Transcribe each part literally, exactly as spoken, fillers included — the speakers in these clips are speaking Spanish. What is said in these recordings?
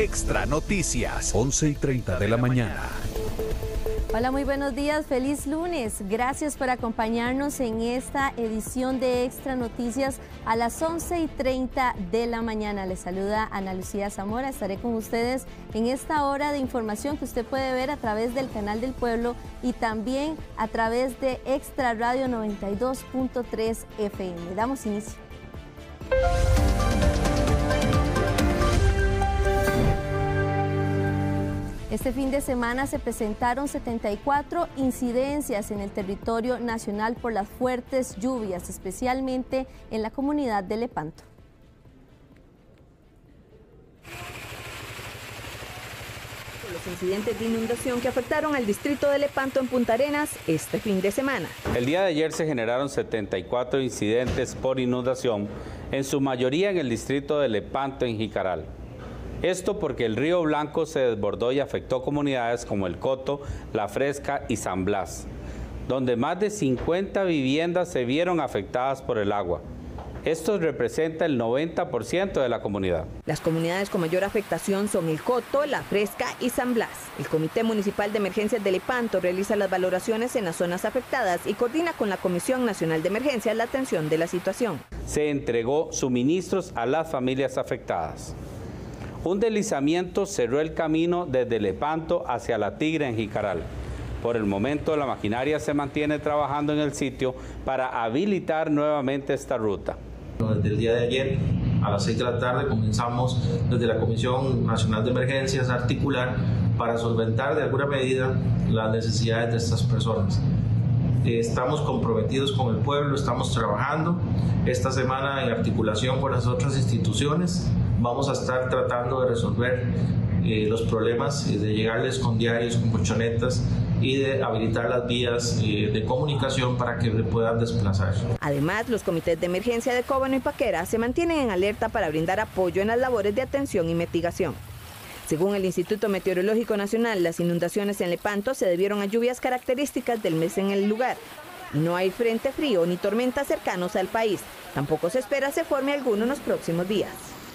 Extra Noticias, once y treinta de la mañana. Hola, muy buenos días, feliz lunes. Gracias por acompañarnos en esta edición de Extra Noticias a las once y treinta de la mañana. Les saluda Ana Lucía Zamora. Estaré con ustedes en esta hora de información que usted puede ver a través del Canal del Pueblo y también a través de Extra Radio noventa y dos punto tres F M. Damos inicio. Este fin de semana se presentaron setenta y cuatro incidencias en el territorio nacional por las fuertes lluvias, especialmente en la comunidad de Lepanto. Los incidentes de inundación que afectaron al distrito de Lepanto en Punta Arenas este fin de semana. El día de ayer se generaron setenta y cuatro incidentes por inundación, en su mayoría en el distrito de Lepanto en Jicaral. Esto porque el río Blanco se desbordó y afectó comunidades como El Coto, La Fresca y San Blas, donde más de cincuenta viviendas se vieron afectadas por el agua. Esto representa el noventa por ciento de la comunidad. Las comunidades con mayor afectación son El Coto, La Fresca y San Blas. El Comité Municipal de Emergencias de Lepanto realiza las valoraciones en las zonas afectadas y coordina con la Comisión Nacional de Emergencias la atención de la situación. Se entregó suministros a las familias afectadas. Un deslizamiento cerró el camino desde Lepanto hacia La Tigre en Jicaral. Por el momento, la maquinaria se mantiene trabajando en el sitio para habilitar nuevamente esta ruta. Desde el día de ayer a las seis de la tarde comenzamos desde la Comisión Nacional de Emergencias a articular para solventar de alguna medida las necesidades de estas personas. Estamos comprometidos con el pueblo, estamos trabajando. Esta semana en articulación con las otras instituciones vamos a estar tratando de resolver eh, los problemas, eh, de llegarles con diarios, con colchonetas y de habilitar las vías eh, de comunicación para que puedan desplazar. Además, los comités de emergencia de Cóbano y Paquera se mantienen en alerta para brindar apoyo en las labores de atención y mitigación. Según el Instituto Meteorológico Nacional, las inundaciones en Lepanto se debieron a lluvias características del mes en el lugar. No hay frente frío ni tormentas cercanos al país. Tampoco se espera se forme alguno en los próximos días.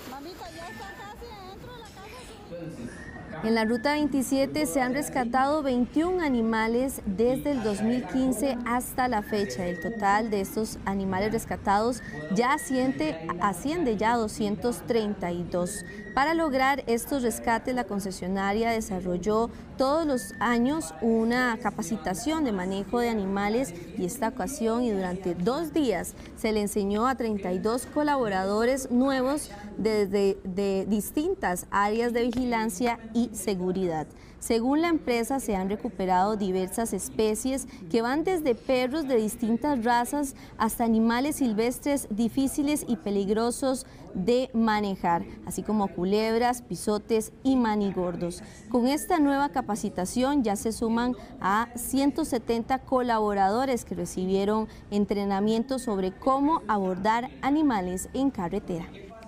En la Ruta veintisiete se han rescatado veintiún animales desde el dos mil quince hasta la fecha. El total de estos animales rescatados ya asciende, asciende ya a doscientos treinta y dos. Para lograr estos rescates, la concesionaria desarrolló todos los años una capacitación de manejo de animales y esta ocasión y durante dos días se le enseñó a treinta y dos colaboradores nuevos desde de distintas áreas de vigilancia y seguridad. Según la empresa, se han recuperado diversas especies que van desde perros de distintas razas hasta animales silvestres difíciles y peligrosos de manejar, así como culebras, pisotes y manigordos. Con esta nueva capacitación ya se suman a ciento setenta colaboradores que recibieron entrenamiento sobre cómo abordar animales en carretera.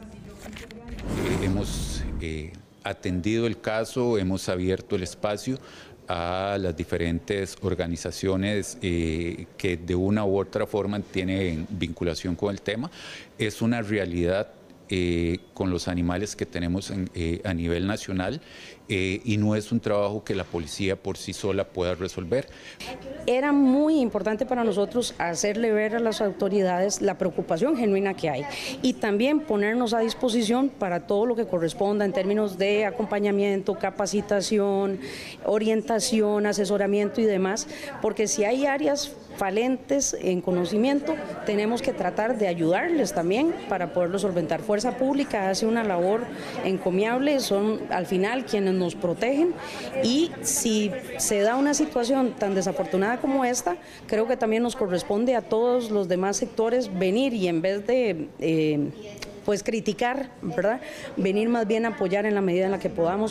Eh, hemos eh... atendido el caso, hemos abierto el espacio a las diferentes organizaciones eh, que de una u otra forma tienen vinculación con el tema. Es una realidad eh, con los animales que tenemos en, eh, a nivel nacional eh, y no es un trabajo que la policía por sí sola pueda resolver. Era muy importante para nosotros hacerle ver a las autoridades la preocupación genuina que hay y también ponernos a disposición para todo lo que corresponda en términos de acompañamiento, capacitación, orientación, asesoramiento y demás, porque si hay áreas falentes en conocimiento, tenemos que tratar de ayudarles también para poderlo solventar. Fuerza Pública hace una labor encomiable, son al final quienes nos protegen y si se da una situación tan desafortunada como esta, creo que también nos corresponde a todos los demás sectores venir y en vez de eh, pues criticar, ¿verdad?, venir más bien a apoyar en la medida en la que podamos.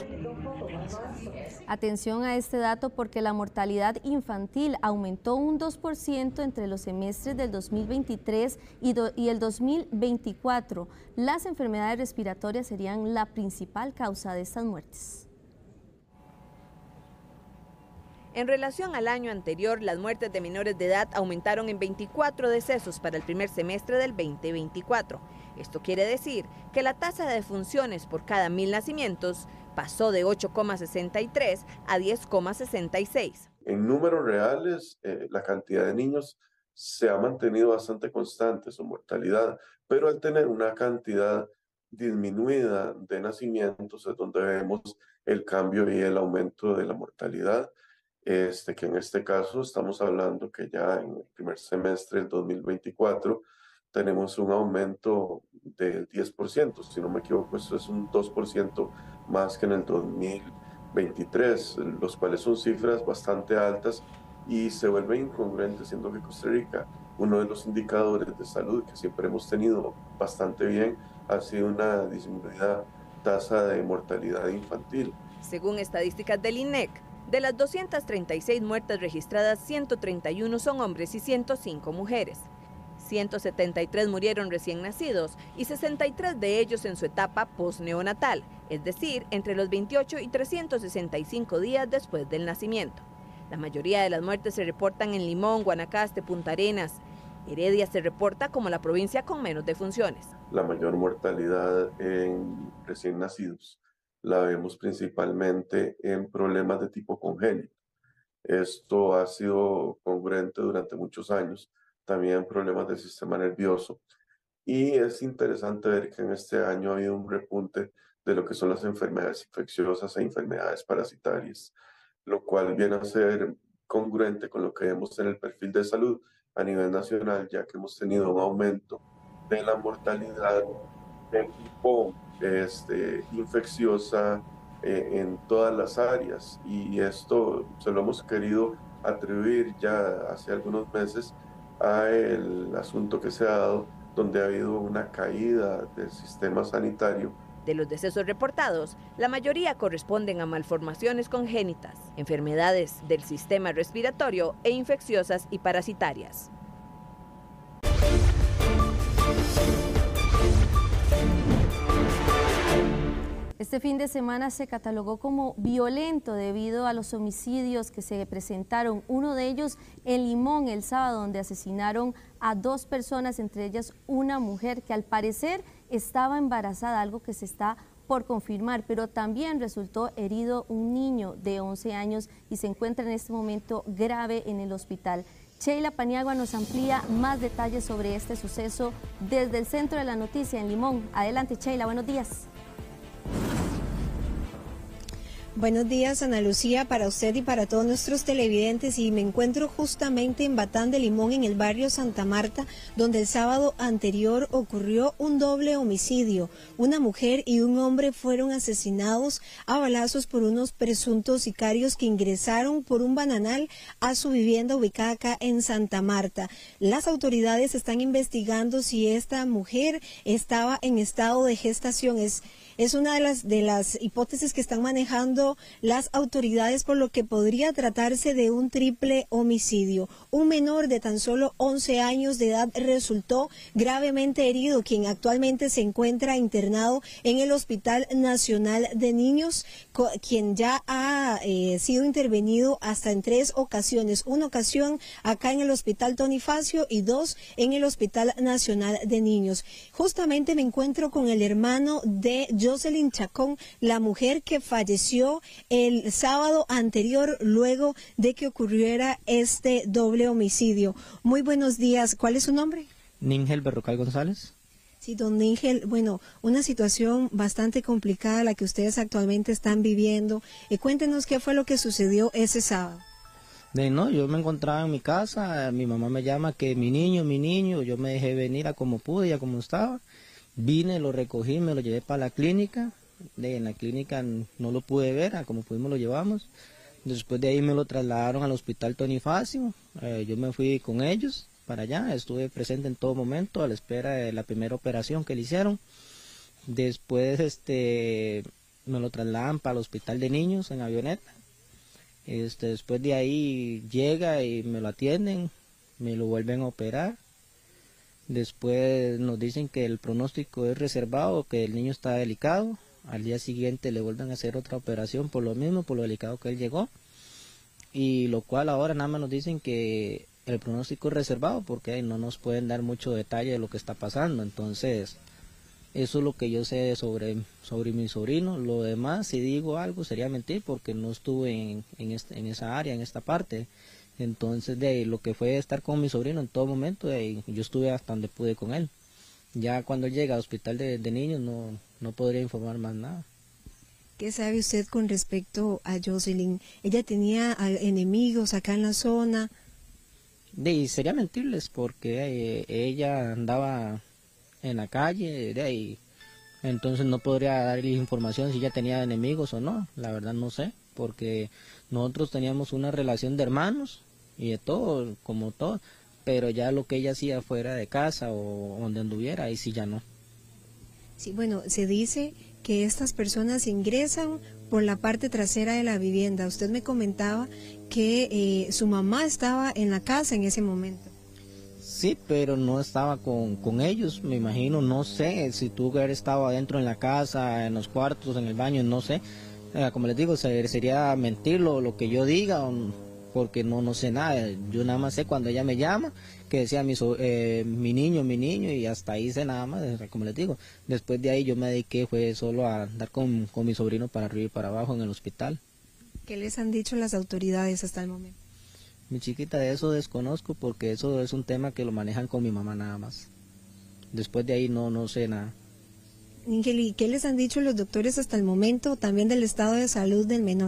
Atención a este dato porque la mortalidad infantil aumentó un dos por ciento entre los semestres del dos mil veintitrés y, do, y el dos mil veinticuatro. Las enfermedades respiratorias serían la principal causa de estas muertes. En relación al año anterior, las muertes de menores de edad aumentaron en veinticuatro decesos para el primer semestre del veinte veinticuatro. Esto quiere decir que la tasa de defunciones por cada mil nacimientos pasó de ocho coma sesenta y tres a diez coma sesenta y seis. En números reales, eh, la cantidad de niños se ha mantenido bastante constante, su mortalidad, pero al tener una cantidad disminuida de nacimientos es donde vemos el cambio y el aumento de la mortalidad, este, que en este caso estamos hablando que ya en el primer semestre del dos mil veinticuatro tenemos un aumento del diez por ciento, si no me equivoco, esto es un dos por ciento más que en el dos mil veintitrés, los cuales son cifras bastante altas y se vuelve incongruente, siendo que Costa Rica, uno de los indicadores de salud que siempre hemos tenido bastante bien, ha sido una disminuida tasa de mortalidad infantil. Según estadísticas del I N E C, de las doscientas treinta y seis muertes registradas, ciento treinta y uno son hombres y ciento cinco mujeres. ciento setenta y tres murieron recién nacidos y sesenta y tres de ellos en su etapa posneonatal, es decir, entre los veintiocho y trescientos sesenta y cinco días después del nacimiento. La mayoría de las muertes se reportan en Limón, Guanacaste, Punta Arenas. Heredia se reporta como la provincia con menos defunciones. La mayor mortalidad en recién nacidos la vemos principalmente en problemas de tipo congénito. Esto ha sido congruente durante muchos años, también problemas del sistema nervioso. Y es interesante ver que en este año ha habido un repunte de lo que son las enfermedades infecciosas e enfermedades parasitarias, lo cual viene a ser congruente con lo que vemos en el perfil de salud a nivel nacional, ya que hemos tenido un aumento de la mortalidad de tipo este, infecciosa eh, en todas las áreas, y esto se lo hemos querido atribuir ya hace algunos meses a el asunto que se ha dado, donde ha habido una caída del sistema sanitario. De los decesos reportados, la mayoría corresponden a malformaciones congénitas, enfermedades del sistema respiratorio e infecciosas y parasitarias. Este fin de semana se catalogó como violento debido a los homicidios que se presentaron, uno de ellos en Limón el sábado, donde asesinaron a dos personas, entre ellas una mujer que al parecer estaba embarazada, algo que se está por confirmar, pero también resultó herido un niño de once años y se encuentra en este momento grave en el hospital. Sheila Paniagua nos amplía más detalles sobre este suceso desde el centro de la noticia en Limón. Adelante, Sheila, buenos días. Buenos días, Ana Lucía, para usted y para todos nuestros televidentes, y me encuentro justamente en Batán de Limón, en el barrio Santa Marta, donde el sábado anterior ocurrió un doble homicidio. Una mujer y un hombre fueron asesinados a balazos por unos presuntos sicarios que ingresaron por un bananal a su vivienda ubicada acá en Santa Marta. Las autoridades están investigando si esta mujer estaba en estado de gestación. Es Es una de las, de las hipótesis que están manejando las autoridades, por lo que podría tratarse de un triple homicidio. Un menor de tan solo once años de edad resultó gravemente herido, quien actualmente se encuentra internado en el Hospital Nacional de Niños, quien ya ha eh, sido intervenido hasta en tres ocasiones. Una ocasión acá en el Hospital Tony Facio y dos en el Hospital Nacional de Niños. Justamente me encuentro con el hermano de Jocelyn Chacón, la mujer que falleció el sábado anterior luego de que ocurriera este doble homicidio. Muy buenos días, ¿cuál es su nombre? Níngel Berrocal González. Sí, don Níngel, bueno, una situación bastante complicada la que ustedes actualmente están viviendo. Eh, cuéntenos qué fue lo que sucedió ese sábado. De no, yo me encontraba en mi casa, mi mamá me llama que mi niño, mi niño, yo me dejé venir a como pude y a como estaba. Vine, lo recogí, me lo llevé para la clínica. De, en la clínica no lo pude ver, a como pudimos lo llevamos. Después de ahí me lo trasladaron al Hospital Tony Facio. Eh, yo me fui con ellos para allá, estuve presente en todo momento a la espera de la primera operación que le hicieron. Después este me lo trasladan para el Hospital de Niños en avioneta. Este, después de ahí llega y me lo atienden, me lo vuelven a operar. Después nos dicen que el pronóstico es reservado, que el niño está delicado. Al día siguiente le vuelven a hacer otra operación por lo mismo, por lo delicado que él llegó. Y lo cual ahora nada más nos dicen que el pronóstico es reservado porque no nos pueden dar mucho detalle de lo que está pasando. Entonces Eso es lo que yo sé sobre, sobre mi sobrino. Lo demás, si digo algo, sería mentir porque no estuve en, en, este, en esa área, en esta parte. Entonces, de ahí, lo que fue estar con mi sobrino en todo momento, de ahí, yo estuve hasta donde pude con él. Ya cuando llega al hospital de, de niños no, no podría informar más nada. ¿Qué sabe usted con respecto a Jocelyn? ¿Ella tenía enemigos acá en la zona? De ahí, sería mentirles porque eh, ella andaba en la calle, de ahí, entonces no podría darles información si ella tenía enemigos o no, la verdad no sé, porque nosotros teníamos una relación de hermanos y de todo, como todo, pero ya lo que ella hacía fuera de casa o donde anduviera, ahí sí ya no. Sí, bueno, se dice que estas personas ingresan por la parte trasera de la vivienda. Usted me comentaba que eh, su mamá estaba en la casa en ese momento. Sí, pero no estaba con, con ellos, me imagino, no sé, si tú hubiera estado adentro en la casa, en los cuartos, en el baño, no sé, eh, como les digo, sería mentir lo, lo que yo diga, porque no, no sé nada, yo nada más sé cuando ella me llama, que decía mi, eh, mi niño, mi niño, y hasta ahí sé nada más, como les digo, después de ahí yo me dediqué, fue solo a andar con, con mi sobrino para arriba y para abajo en el hospital. ¿Qué les han dicho las autoridades hasta el momento? Mi chiquita, de eso desconozco porque eso es un tema que lo manejan con mi mamá nada más. Después de ahí no, no sé nada. Ángel, ¿y qué les han dicho los doctores hasta el momento también del estado de salud del menor?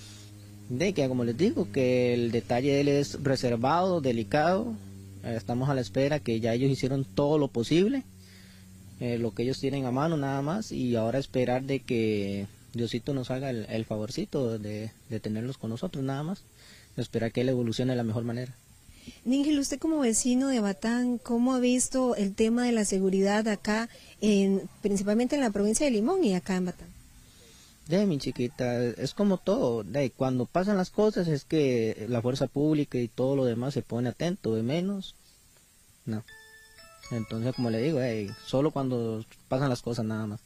De que, como les digo, que el detalle de él es reservado, delicado. Eh, estamos a la espera que ya ellos hicieron todo lo posible, eh, lo que ellos tienen a mano nada más, y ahora esperar de que Diosito nos haga el, el favorcito de, de tenerlos con nosotros nada más. Esperar que él evolucione de la mejor manera. Níngel, usted como vecino de Batán, ¿cómo ha visto el tema de la seguridad acá, en, principalmente en la provincia de Limón y acá en Batán? De mi chiquita, es como todo, de cuando pasan las cosas es que la fuerza pública y todo lo demás se pone atento, de menos, no. Entonces, como le digo, hey, solo cuando pasan las cosas nada más.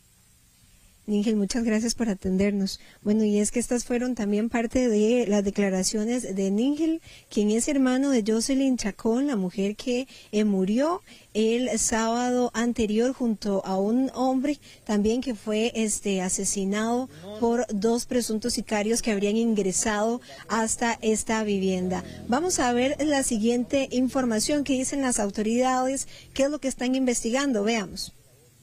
Níngel, muchas gracias por atendernos. Bueno, y es que estas fueron también parte de las declaraciones de Níngel, quien es hermano de Jocelyn Chacón, la mujer que eh, murió el sábado anterior junto a un hombre también que fue este asesinado por dos presuntos sicarios que habrían ingresado hasta esta vivienda. Vamos a ver la siguiente información que dicen las autoridades, qué es lo que están investigando. Veamos.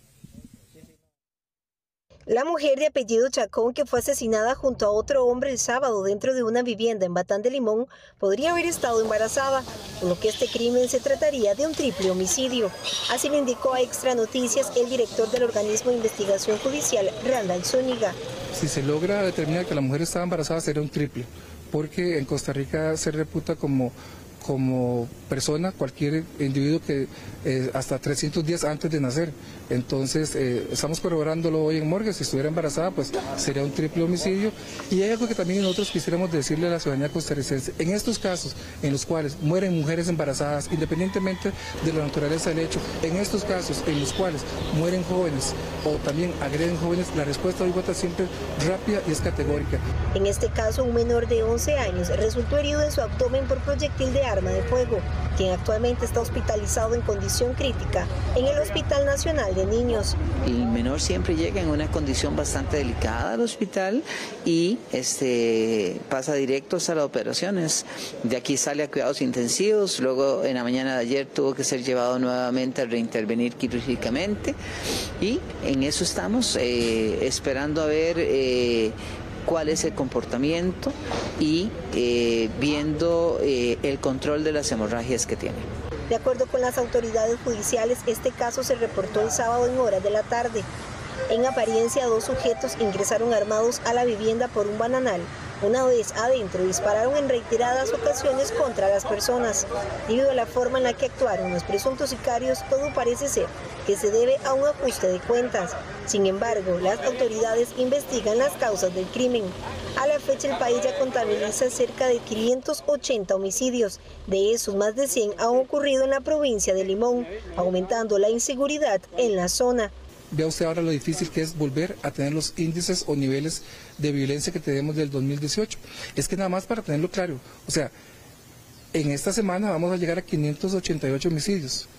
La mujer de apellido Chacón, que fue asesinada junto a otro hombre el sábado dentro de una vivienda en Batán de Limón, podría haber estado embarazada, por lo que este crimen se trataría de un triple homicidio. Así lo indicó a Extra Noticias el director del organismo de investigación judicial, Randall Zúñiga. Si se logra determinar que la mujer estaba embarazada, será un triple, porque en Costa Rica se reputa como como persona cualquier individuo que eh, hasta trescientos días antes de nacer. Entonces eh, estamos corroborándolo hoy en morgue. Si estuviera embarazada, pues sería un triple homicidio. Y hay algo que también nosotros quisiéramos decirle a la ciudadanía costarricense: en estos casos en los cuales mueren mujeres embarazadas, independientemente de la naturaleza del hecho, en estos casos en los cuales mueren jóvenes o también agreden jóvenes, la respuesta hoy vota siempre rápida y es categórica. En este caso, un menor de once años resultó herido en su abdomen por proyectil de arma de fuego, quien actualmente está hospitalizado en condición crítica en el Hospital Nacional de Niños. El menor siempre llega en una condición bastante delicada al hospital y este, pasa directo a las operaciones. De aquí sale a cuidados intensivos, luego en la mañana de ayer tuvo que ser llevado nuevamente a reintervenir quirúrgicamente y en eso estamos eh, esperando a ver eh, cuál es el comportamiento y eh, viendo eh, el control de las hemorragias que tiene. De acuerdo con las autoridades judiciales, este caso se reportó el sábado en horas de la tarde. En apariencia, dos sujetos ingresaron armados a la vivienda por un bananal. Una vez adentro, dispararon en reiteradas ocasiones contra las personas. Debido a la forma en la que actuaron los presuntos sicarios, todo parece ser que se debe a un ajuste de cuentas. Sin embargo, las autoridades investigan las causas del crimen. A la fecha, el país ya contabiliza cerca de quinientos ochenta homicidios. De esos, más de cien han ocurrido en la provincia de Limón, aumentando la inseguridad en la zona. Vea usted ahora lo difícil que es volver a tener los índices o niveles de violencia que tenemos del dos mil dieciocho. Es que nada más para tenerlo claro, o sea, en esta semana vamos a llegar a quinientos ochenta y ocho homicidios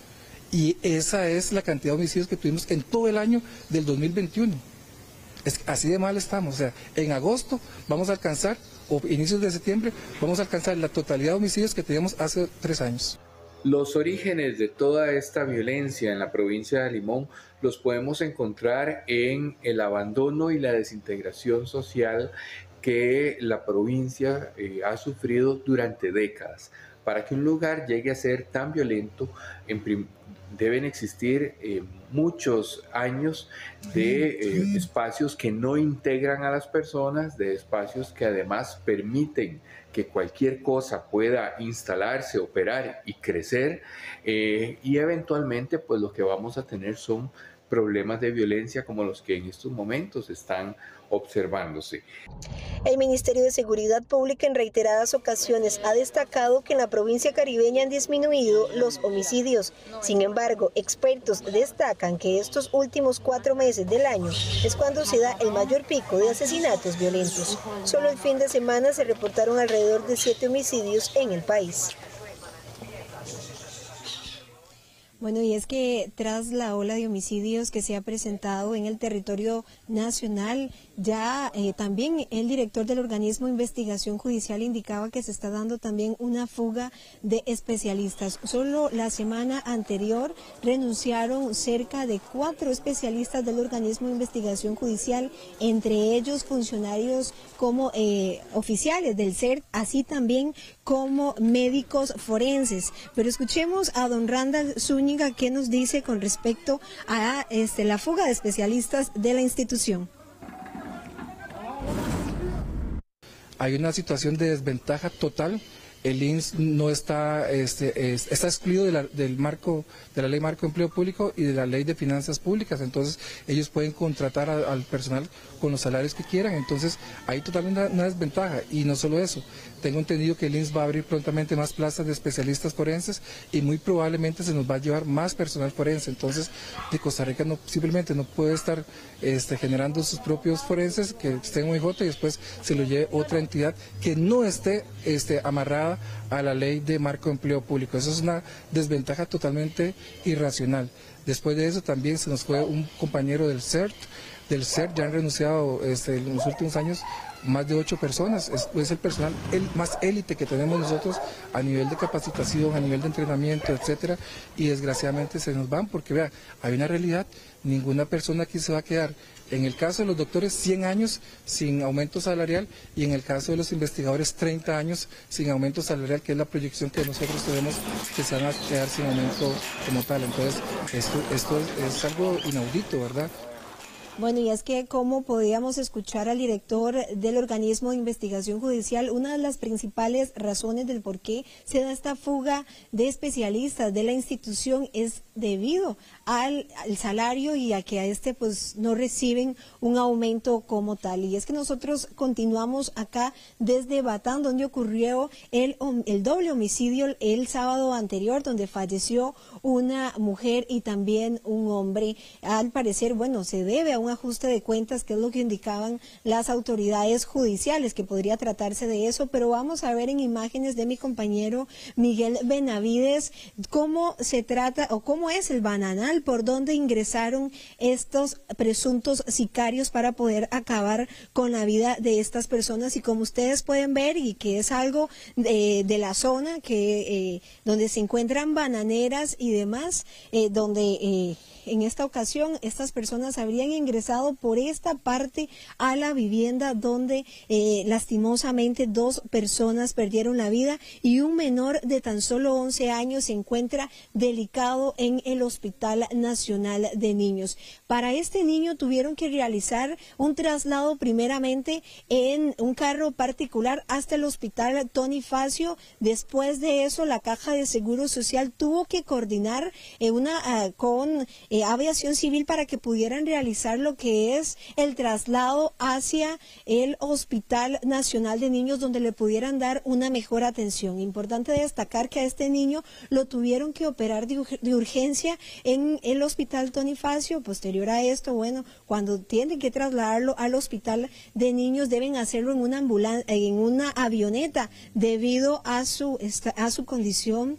Y esa es la cantidad de homicidios que tuvimos en todo el año del dos mil veintiuno. Es, así de mal estamos, o sea, en agosto vamos a alcanzar, o inicios de septiembre, vamos a alcanzar la totalidad de homicidios que teníamos hace tres años. Los orígenes de toda esta violencia en la provincia de Limón los podemos encontrar en el abandono y la desintegración social que la provincia eh, ha sufrido durante décadas. Para que un lugar llegue a ser tan violento, en prim deben existir eh, muchos años de eh, espacios que no integran a las personas, de espacios que además permiten que cualquier cosa pueda instalarse, operar y crecer, eh, y eventualmente pues lo que vamos a tener son problemas de violencia como los que en estos momentos están observándose. El Ministerio de Seguridad Pública en reiteradas ocasiones ha destacado que en la provincia caribeña han disminuido los homicidios. Sin embargo, expertos destacan que estos últimos cuatro meses del año es cuando se da el mayor pico de asesinatos violentos. Solo el fin de semana se reportaron alrededor de siete homicidios en el país. Bueno, y es que tras la ola de homicidios que se ha presentado en el territorio nacional, ya eh, también el director del organismo de investigación judicial indicaba que se está dando también una fuga de especialistas. Solo la semana anterior renunciaron cerca de cuatro especialistas del organismo de investigación judicial, entre ellos funcionarios como eh, oficiales del C E R T, así también como médicos forenses. Pero escuchemos a don Randall Zúñiga, ¿qué nos dice con respecto a este, la fuga de especialistas de la institución? Hay una situación de desventaja total. El I N S no está, este, es, está excluido de la, del marco, de la ley marco de empleo público y de la ley de finanzas públicas. Entonces ellos pueden contratar a, al personal con los salarios que quieran. Entonces hay totalmente una, una desventaja. Y no solo eso, tengo entendido que el I N S va a abrir prontamente más plazas de especialistas forenses y muy probablemente se nos va a llevar más personal forense. Entonces de Costa Rica no, simplemente no puede estar este, generando sus propios forenses que estén en U I J y después se lo lleve otra entidad que no esté este, amarrada a la ley de marco de empleo público. Eso es una desventaja totalmente irracional. Después de eso también se nos fue un compañero del C E R T, del C E R T ya han renunciado este, en los últimos años más de ocho personas, es, es el personal el más élite que tenemos nosotros a nivel de capacitación, a nivel de entrenamiento, etcétera, y desgraciadamente se nos van porque vea, hay una realidad, ninguna persona aquí se va a quedar, en el caso de los doctores cien años sin aumento salarial y en el caso de los investigadores treinta años sin aumento salarial, que es la proyección que nosotros tenemos que se van a quedar sin aumento como tal. Entonces esto, esto es, es algo inaudito, ¿verdad? Bueno, y es que como podíamos escuchar al director del organismo de investigación judicial, una de las principales razones del por qué se da esta fuga de especialistas de la institución es debido al, al salario y a que a este pues no reciben un aumento como tal. Y es que nosotros continuamos acá desde Batán, donde ocurrió el, el doble homicidio el sábado anterior, donde falleció una mujer y también un hombre. Al parecer, bueno, se debe a un ajuste de cuentas, que es lo que indicaban las autoridades judiciales, que podría tratarse de eso, pero vamos a ver en imágenes de mi compañero Miguel Benavides cómo se trata o cómo es el bananal, por donde ingresaron estos presuntos sicarios para poder acabar con la vida de estas personas. Y como ustedes pueden ver, y que es algo de, de la zona que eh, donde se encuentran bananeras y demás, eh, donde eh, en esta ocasión estas personas habrían ingresado por esta parte a la vivienda donde eh, lastimosamente dos personas perdieron la vida y un menor de tan solo once años se encuentra delicado en el Hospital Nacional de Niños. Para este niño tuvieron que realizar un traslado primeramente en un carro particular hasta el Hospital Tony Facio. Después de eso, la Caja de Seguro Social tuvo que coordinar eh, una uh, con Eh, aviación civil para que pudieran realizar lo que es el traslado hacia el Hospital Nacional de Niños, donde le pudieran dar una mejor atención. Importante destacar que a este niño lo tuvieron que operar de, de urgencia en el Hospital Tony Facio. Posterior a esto, bueno, cuando tienen que trasladarlo al Hospital de Niños, deben hacerlo en una ambulancia, en una avioneta, debido a su, a su condición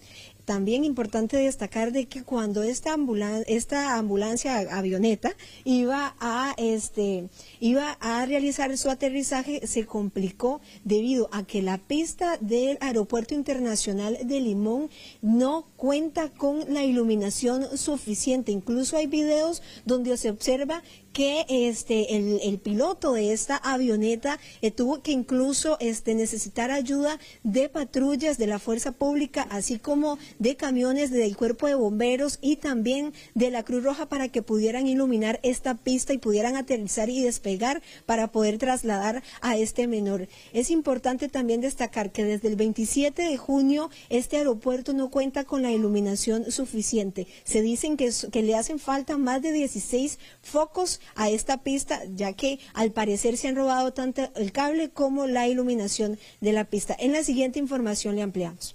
también importante destacar de que cuando esta ambulancia, esta ambulancia avioneta iba a este iba a realizar su aterrizaje, se complicó debido a que la pista del Aeropuerto Internacional de Limón no cuenta con la iluminación suficiente. Incluso hay videos donde se observa que este el, el piloto de esta avioneta eh, tuvo que incluso este necesitar ayuda de patrullas de la fuerza pública, así como de camiones del cuerpo de bomberos y también de la Cruz Roja para que pudieran iluminar esta pista y pudieran aterrizar y despegar para poder trasladar a este menor. Es importante también destacar que desde el veintisiete de junio este aeropuerto no cuenta con la iluminación suficiente. Se dicen que, que le hacen falta más de dieciséis focos a esta pista, ya que al parecer se han robado tanto el cable como la iluminación de la pista. En la siguiente información le ampliamos.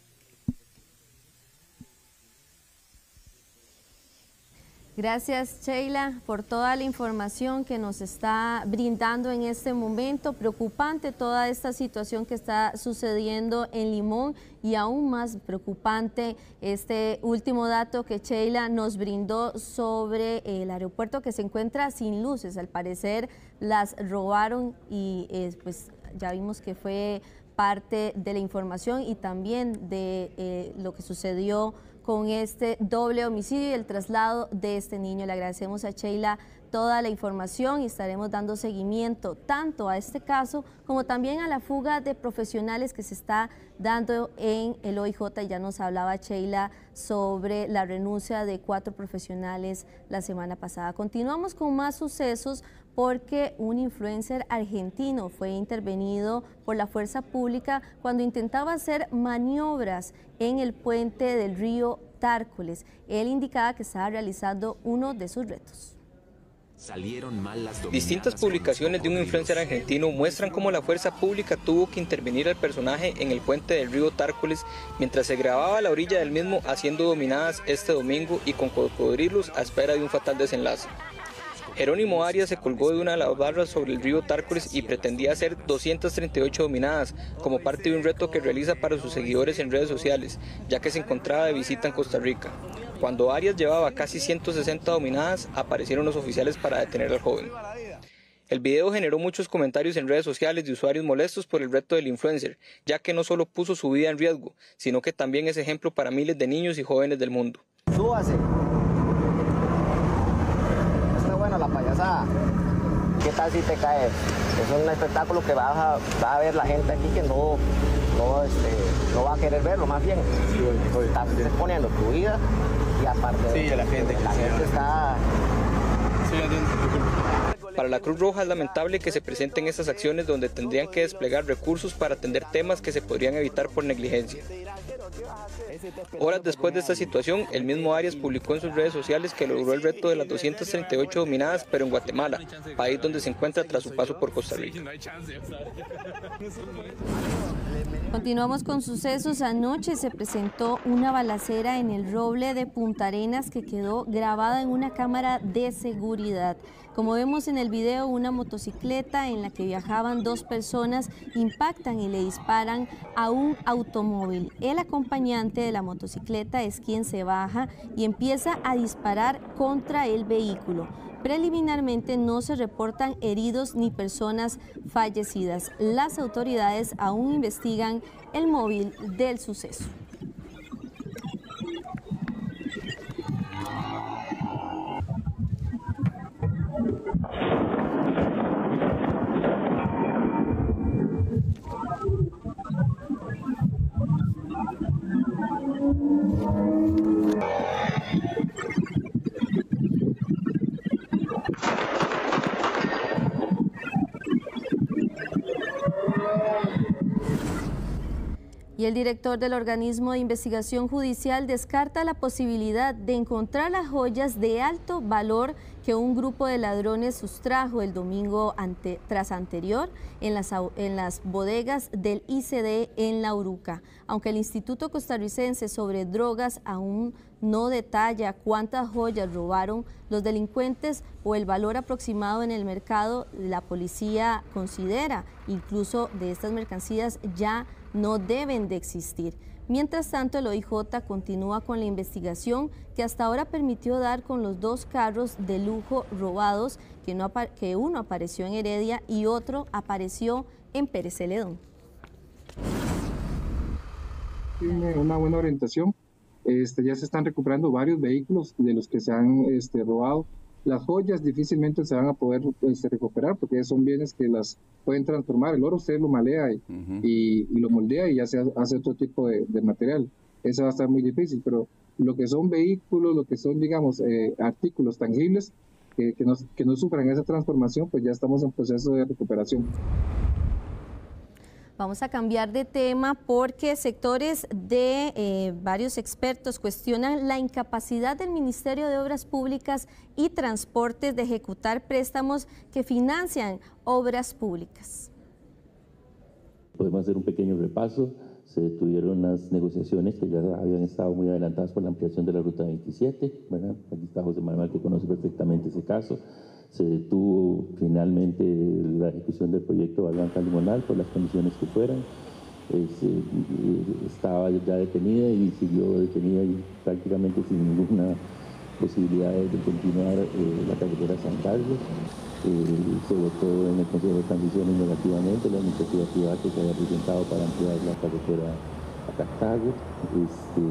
Gracias, Sheila, por toda la información que nos está brindando en este momento. Preocupante toda esta situación que está sucediendo en Limón y aún más preocupante este último dato que Sheila nos brindó sobre el aeropuerto que se encuentra sin luces. Al parecer las robaron y eh, pues ya vimos que fue parte de la información y también de eh, lo que sucedió con este doble homicidio y el traslado de este niño. Le agradecemos a Sheila toda la información y estaremos dando seguimiento tanto a este caso como también a la fuga de profesionales que se está dando en el O I J. Ya nos hablaba Sheila sobre la renuncia de cuatro profesionales la semana pasada. Continuamos con más sucesos porque un influencer argentino fue intervenido por la fuerza pública cuando intentaba hacer maniobras en el puente del río Tárcoles. Él indicaba que estaba realizando uno de sus retos. Salieron mal las Distintas publicaciones de un influencer argentino muestran cómo la fuerza pública tuvo que intervenir al personaje en el puente del río Tárcoles mientras se grababa a la orilla del mismo haciendo dominadas este domingo y con cocodrilos a espera de un fatal desenlace. Jerónimo Arias se colgó de una de las barras sobre el río Tárcoles y pretendía hacer doscientas treinta y ocho dominadas como parte de un reto que realiza para sus seguidores en redes sociales, ya que se encontraba de visita en Costa Rica. Cuando Arias llevaba casi ciento sesenta dominadas, aparecieron los oficiales para detener al joven. El video generó muchos comentarios en redes sociales de usuarios molestos por el reto del influencer, ya que no solo puso su vida en riesgo, sino que también es ejemplo para miles de niños y jóvenes del mundo. Súbase. Está buena la payasada. ¿Qué tal si te caes? Es un espectáculo que vas a, va a ver la gente aquí que no, no, este, no va a querer verlo, más bien. Estás exponiendo tu vida y aparte sí, de la gente, la gente está... Para la Cruz Roja es lamentable que se presenten estas acciones donde tendrían que desplegar recursos para atender temas que se podrían evitar por negligencia. Horas después de esta situación, el mismo Arias publicó en sus redes sociales que logró el reto de las doscientas treinta y ocho dominadas, pero en Guatemala, país donde se encuentra tras su paso por Costa Rica. Continuamos con sucesos. Anoche se presentó una balacera en el Roble de Punta Arenas que quedó grabada en una cámara de seguridad. Como vemos en el video, una motocicleta en la que viajaban dos personas impactan y le disparan a un automóvil. El acompañante de la motocicleta es quien se baja y empieza a disparar contra el vehículo. Preliminarmente no se reportan heridos ni personas fallecidas. Las autoridades aún investigan el móvil del suceso. Y el director del organismo de investigación judicial descarta la posibilidad de encontrar las joyas de alto valor que un grupo de ladrones sustrajo el domingo ante, tras anterior en las, en las bodegas del I C D en La Uruca. Aunque el Instituto Costarricense sobre Drogas aún no detalla cuántas joyas robaron los delincuentes o el valor aproximado en el mercado, la policía considera incluso de estas mercancías ya no deben de existir. Mientras tanto, el O I J continúa con la investigación que hasta ahora permitió dar con los dos carros de lujo robados, que, no, que uno apareció en Heredia y otro apareció en Pérez Celedón. Tiene una buena orientación. Este, ya se están recuperando varios vehículos de los que se han este, robado. Las joyas difícilmente se van a poder este, recuperar porque son bienes que las pueden transformar. El oro usted lo malea y, uh-huh. y, y lo moldea y ya se hace otro tipo de, de material. Eso va a estar muy difícil, pero lo que son vehículos, lo que son, digamos, eh, artículos tangibles que, que, no, que no sufran esa transformación, pues ya estamos en proceso de recuperación. Vamos a cambiar de tema porque sectores de eh, varios expertos cuestionan la incapacidad del Ministerio de Obras Públicas y Transportes de ejecutar préstamos que financian obras públicas. Podemos hacer un pequeño repaso. Se detuvieron las negociaciones que ya habían estado muy adelantadas por la ampliación de la Ruta veintisiete, ¿verdad? Aquí está José Manuel, que conoce perfectamente ese caso. Se detuvo finalmente la ejecución del proyecto Barranca Limonal por las condiciones que fueran. Eh, se, estaba ya detenida y siguió detenida y prácticamente sin ninguna posibilidad de continuar eh, la carretera San Carlos. Eh, se votó en el Consejo de Transiciones negativamente la iniciativa privada que se había presentado para ampliar la carretera a Cartago. Este,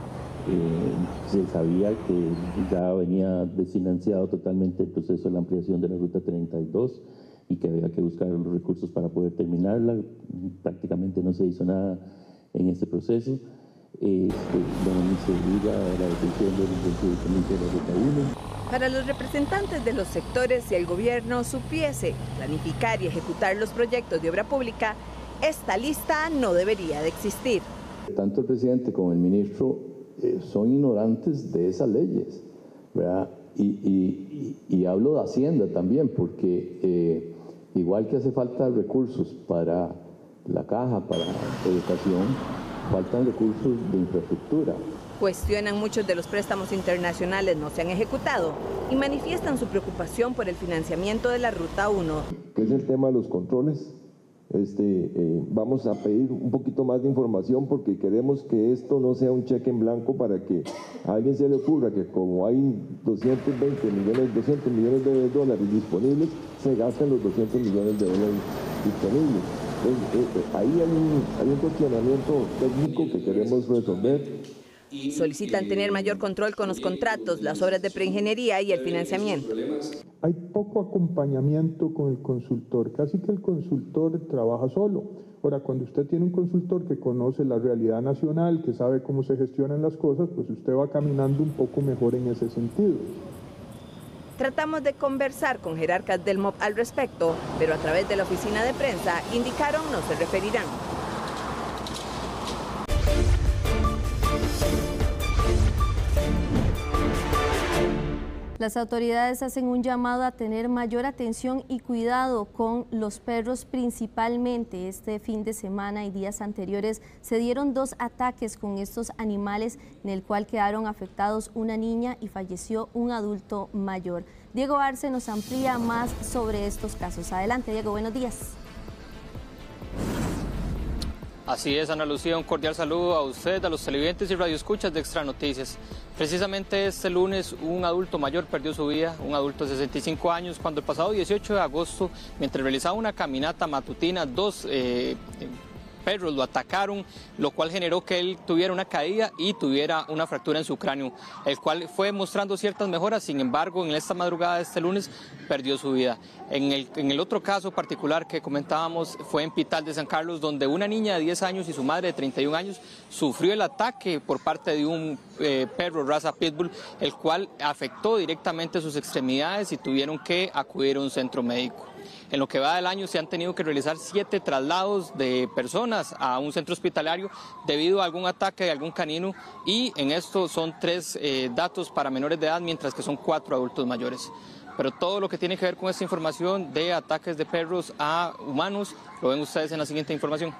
Eh, se sabía que ya venía desfinanciado totalmente el proceso de la ampliación de la Ruta treinta y dos y que había que buscar los recursos para poder terminarla. Prácticamente no se hizo nada en este proceso. Este, bueno, se diga la detención del proyecto de la Ruta uno. Para los representantes de los sectores, si el gobierno supiese planificar y ejecutar los proyectos de obra pública, esta lista no debería de existir. Tanto el presidente como el ministro Eh, son ignorantes de esas leyes, ¿verdad? Y, y, y, y hablo de Hacienda también, porque eh, igual que hace falta recursos para la caja, para educación, faltan recursos de infraestructura. Cuestionan muchos de los préstamos internacionales no se han ejecutado y manifiestan su preocupación por el financiamiento de la Ruta uno. ¿Qué es el tema de los controles? Este, eh, vamos a pedir un poquito más de información porque queremos que esto no sea un cheque en blanco para que a alguien se le ocurra que como hay doscientos veinte millones, doscientos millones de dólares disponibles, se gasten los doscientos millones de dólares disponibles. Entonces, eh, ahí hay un, hay un cuestionamiento técnico que queremos resolver. Solicitan tener mayor control con los contratos, las obras de preingeniería y el financiamiento. Hay poco acompañamiento con el consultor, casi que el consultor trabaja solo. Ahora, cuando usted tiene un consultor que conoce la realidad nacional, que sabe cómo se gestionan las cosas, pues usted va caminando un poco mejor en ese sentido. Tratamos de conversar con jerarcas del M O P al respecto, pero a través de la oficina de prensa indicaron no se referirán. Las autoridades hacen un llamado a tener mayor atención y cuidado con los perros principalmente. Este fin de semana y días anteriores se dieron dos ataques con estos animales en el cual quedaron afectados una niña y falleció un adulto mayor. Diego Arce nos amplía más sobre estos casos. Adelante, Diego, buenos días. Así es, Ana Lucía, un cordial saludo a usted, a los televidentes y radioescuchas de Extra Noticias. Precisamente este lunes un adulto mayor perdió su vida, un adulto de sesenta y cinco años, cuando el pasado dieciocho de agosto, mientras realizaba una caminata matutina, dos eh, perros lo atacaron, lo cual generó que él tuviera una caída y tuviera una fractura en su cráneo, el cual fue mostrando ciertas mejoras. Sin embargo, en esta madrugada de este lunes perdió su vida. En el, en el otro caso particular que comentábamos fue en Pital de San Carlos, donde una niña de diez años y su madre de treinta y un años sufrió el ataque por parte de un eh, perro raza pitbull, el cual afectó directamente sus extremidades y tuvieron que acudir a un centro médico. En lo que va del año se han tenido que realizar siete traslados de personas a un centro hospitalario debido a algún ataque de algún canino, y en esto son tres eh, datos para menores de edad, mientras que son cuatro adultos mayores. Pero todo lo que tiene que ver con esta información de ataques de perros a humanos lo ven ustedes en la siguiente información.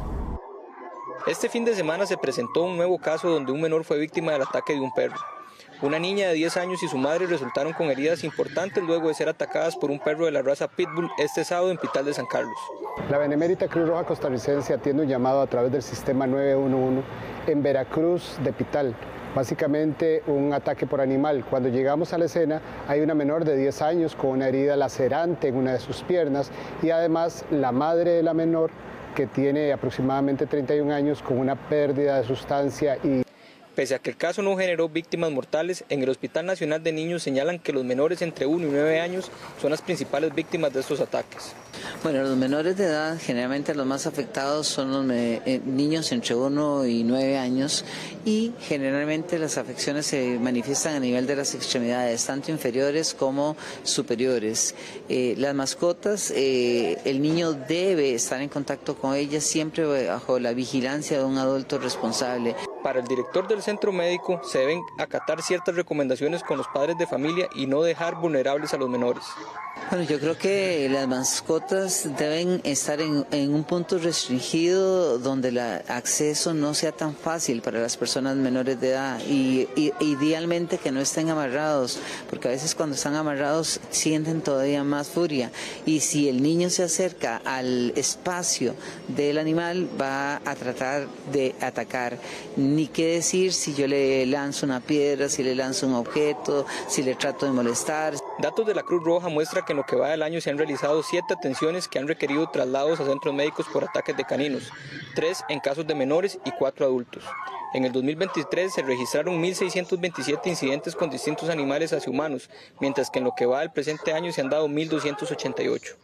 Este fin de semana se presentó un nuevo caso donde un menor fue víctima del ataque de un perro. Una niña de diez años y su madre resultaron con heridas importantes luego de ser atacadas por un perro de la raza Pitbull este sábado en Pital de San Carlos. La Benemérita Cruz Roja Costarricense atiende un llamado a través del sistema nueve uno uno en Veracruz de Pital. Básicamente un ataque por animal. Cuando llegamos a la escena hay una menor de diez años con una herida lacerante en una de sus piernas y además la madre de la menor que tiene aproximadamente treinta y un años con una pérdida de sustancia y... Pese a que el caso no generó víctimas mortales, en el Hospital Nacional de Niños señalan que los menores entre uno y nueve años son las principales víctimas de estos ataques. Bueno, los menores de edad, generalmente los más afectados son los eh, niños entre uno y nueve años y generalmente las afecciones se manifiestan a nivel de las extremidades, tanto inferiores como superiores. Eh, las mascotas, eh, el niño debe estar en contacto con ellas siempre bajo la vigilancia de un adulto responsable. Para el director del centro médico se deben acatar ciertas recomendaciones con los padres de familia y no dejar vulnerables a los menores. Bueno, yo creo que las mascotas deben estar en, en un punto restringido donde el acceso no sea tan fácil para las personas menores de edad y, y idealmente que no estén amarrados, porque a veces cuando están amarrados sienten todavía más furia y si el niño se acerca al espacio del animal va a tratar de atacar. Ni qué decir si yo le lanzo una piedra, si le lanzo un objeto, si le trato de molestar. Datos de la Cruz Roja muestran que en lo que va del año se han realizado siete atenciones que han requerido traslados a centros médicos por ataques de caninos, tres en casos de menores y cuatro adultos. En el dos mil veintitrés se registraron mil seiscientos veintisiete incidentes con distintos animales hacia humanos, mientras que en lo que va del presente año se han dado mil doscientos ochenta y ocho.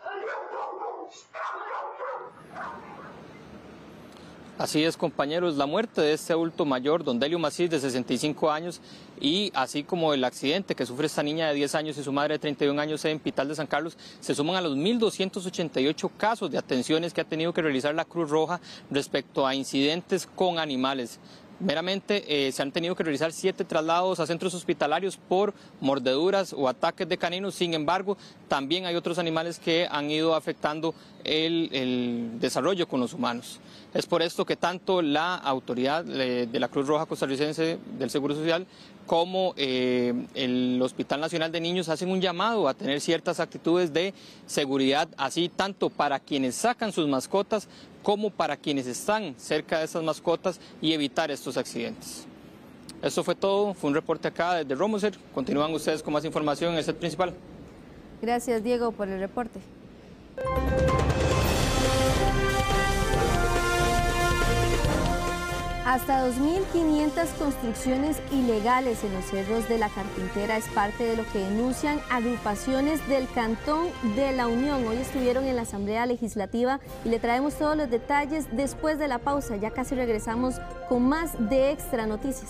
Así es, compañeros, la muerte de este adulto mayor, don Delio Macís, de sesenta y cinco años, y así como el accidente que sufre esta niña de diez años y su madre de treinta y un años en Pital de San Carlos, se suman a los mil doscientos ochenta y ocho casos de atenciones que ha tenido que realizar la Cruz Roja respecto a incidentes con animales. Meramente eh, se han tenido que realizar siete traslados a centros hospitalarios por mordeduras o ataques de caninos. Sin embargo, también hay otros animales que han ido afectando el, el desarrollo con los humanos. Es por esto que tanto la autoridad eh, de la Cruz Roja Costarricense del Seguro Social como eh, el Hospital Nacional de Niños hacen un llamado a tener ciertas actitudes de seguridad, así tanto para quienes sacan sus mascotas como para quienes están cerca de esas mascotas y evitar estos accidentes. Esto fue todo, fue un reporte acá desde Romoser. Continúan ustedes con más información en el set principal. Gracias, Diego, por el reporte. Hasta dos mil quinientas construcciones ilegales en los cerros de la Carpintera es parte de lo que denuncian agrupaciones del Cantón de la Unión. Hoy estuvieron en la Asamblea Legislativa y le traemos todos los detalles después de la pausa. Ya casi regresamos con más de Extra Noticias.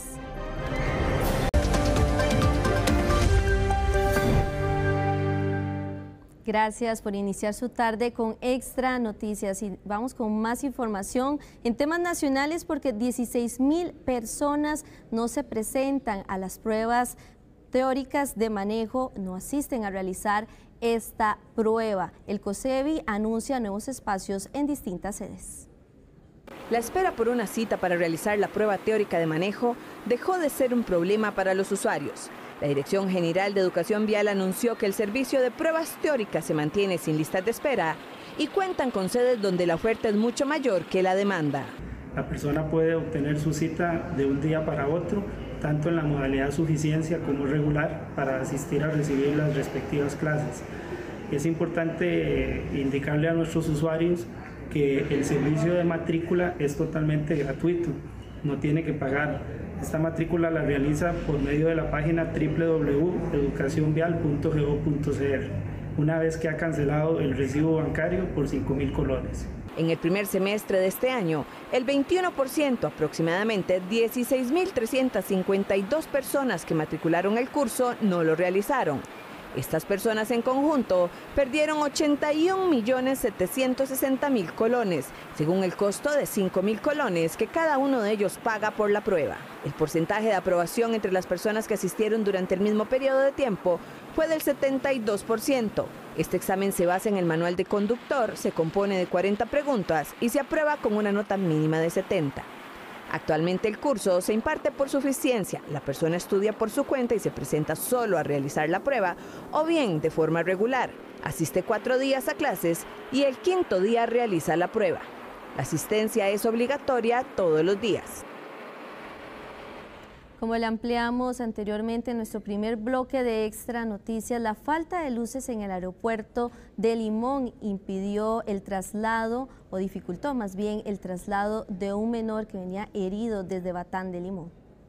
Gracias por iniciar su tarde con Extra Noticias y vamos con más información en temas nacionales porque dieciséis mil personas no se presentan a las pruebas teóricas de manejo, no asisten a realizar esta prueba. El COSEBI anuncia nuevos espacios en distintas sedes. La espera por una cita para realizar la prueba teórica de manejo dejó de ser un problema para los usuarios. La Dirección General de Educación Vial anunció que el servicio de pruebas teóricas se mantiene sin listas de espera y cuentan con sedes donde la oferta es mucho mayor que la demanda. La persona puede obtener su cita de un día para otro, tanto en la modalidad suficiencia como regular, para asistir a recibir las respectivas clases. Es importante indicarle a nuestros usuarios que el servicio de matrícula es totalmente gratuito, no tiene que pagar. Esta matrícula la realiza por medio de la página doble u doble u doble u punto educación vial punto go punto c r, una vez que ha cancelado el recibo bancario por cinco mil colones. En el primer semestre de este año, el veintiuno por ciento, aproximadamente dieciséis mil trescientas cincuenta y dos personas que matricularon el curso, no lo realizaron. Estas personas en conjunto perdieron ochenta y un millones setecientos sesenta mil colones, según el costo de cinco mil colones que cada uno de ellos paga por la prueba. El porcentaje de aprobación entre las personas que asistieron durante el mismo periodo de tiempo fue del setenta y dos por ciento. Este examen se basa en el manual de conductor, se compone de cuarenta preguntas y se aprueba con una nota mínima de setenta. Actualmente el curso se imparte por suficiencia. La persona estudia por su cuenta y se presenta solo a realizar la prueba, o bien de forma regular. Asiste cuatro días a clases y el quinto día realiza la prueba. La asistencia es obligatoria todos los días. Como le ampliamos anteriormente en nuestro primer bloque de Extra Noticias, la falta de luces en el aeropuerto de Limón impidió el traslado, o dificultó más bien el traslado de un menor que venía herido desde Batán de Limón.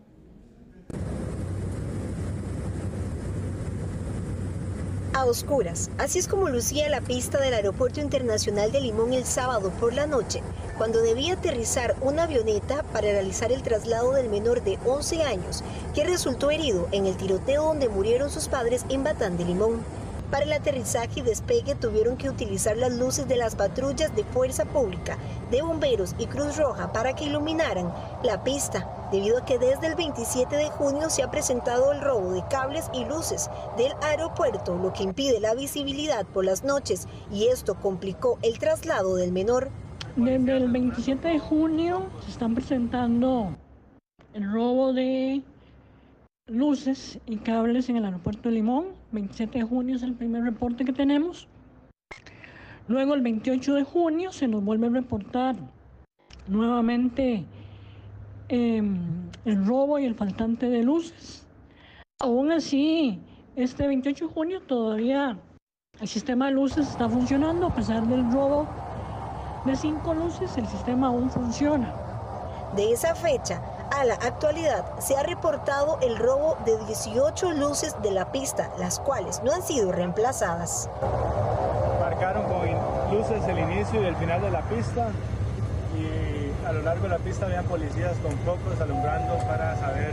A oscuras, así es como lucía la pista del Aeropuerto Internacional de Limón el sábado por la noche, cuando debía aterrizar una avioneta para realizar el traslado del menor de once años, que resultó herido en el tiroteo donde murieron sus padres en Batán de Limón. Para el aterrizaje y despegue tuvieron que utilizar las luces de las patrullas de Fuerza Pública, de Bomberos y Cruz Roja para que iluminaran la pista, debido a que desde el veintisiete de junio se ha presentado el robo de cables y luces del aeropuerto, lo que impide la visibilidad por las noches, y esto complicó el traslado del menor. Desde el veintisiete de junio se están presentando el robo de luces y cables en el aeropuerto de Limón. veintisiete de junio es el primer reporte que tenemos. Luego el veintiocho de junio se nos vuelve a reportar nuevamente eh, el robo y el faltante de luces. Aún así, este veintiocho de junio todavía el sistema de luces está funcionando. A pesar del robo de cinco luces, el sistema aún funciona. De esa fecha a la actualidad se ha reportado el robo de dieciocho luces de la pista, las cuales no han sido reemplazadas. Marcaron con luces el inicio y el final de la pista, y a lo largo de la pista habían policías con focos alumbrando para saber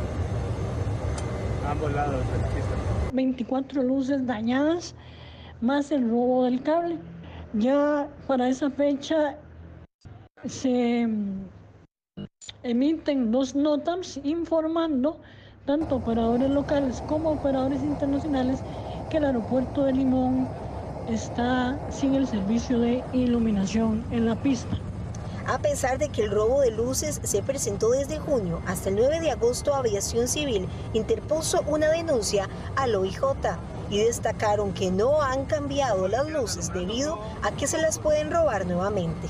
el, ambos lados de la pista. veinticuatro luces dañadas, más el robo del cable. Ya para esa fecha se emiten dos notas informando tanto operadores locales como operadores internacionales que el aeropuerto de Limón está sin el servicio de iluminación en la pista. A pesar de que el robo de luces se presentó desde junio hasta el nueve de agosto, Aviación Civil interpuso una denuncia al O I J y destacaron que no han cambiado las luces debido a que se las pueden robar nuevamente.